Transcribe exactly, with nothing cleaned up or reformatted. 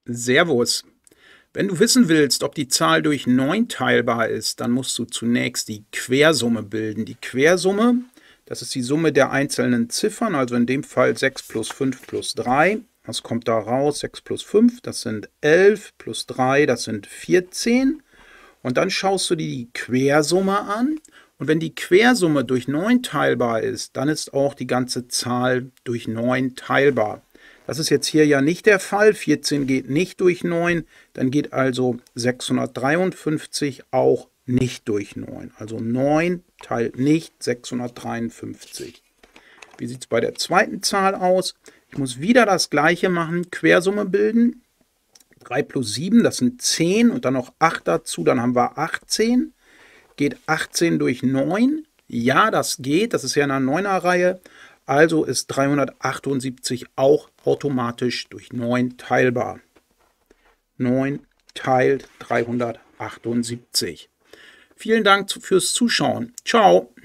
Servus. Wenn du wissen willst, ob die Zahl durch neun teilbar ist, dann musst du zunächst die Quersumme bilden. Die Quersumme, das ist die Summe der einzelnen Ziffern, also in dem Fall sechs plus fünf plus drei. Was kommt da raus? sechs plus fünf, das sind elf, plus drei, das sind vierzehn. Und dann schaust du dir die Quersumme an. Und wenn die Quersumme durch neun teilbar ist, dann ist auch die ganze Zahl durch neun teilbar. Das ist jetzt hier ja nicht der Fall. vierzehn geht nicht durch neun, dann geht also sechshundertdreiundfünfzig auch nicht durch neun. Also neun teilt nicht sechshundertdreiundfünfzig. Wie sieht es bei der zweiten Zahl aus? Ich muss wieder das gleiche machen, Quersumme bilden. drei plus sieben, das sind zehn und dann noch acht dazu, dann haben wir achtzehn. Geht achtzehn durch neun? Ja, das geht, das ist ja in einer Neuner-Reihe. Also ist dreihundertachtundsiebzig auch automatisch durch neun teilbar. neun teilt dreihundertachtundsiebzig. Vielen Dank fürs Zuschauen. Ciao.